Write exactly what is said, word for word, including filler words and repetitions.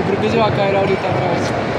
creo que se va a caer ahorita otra vez.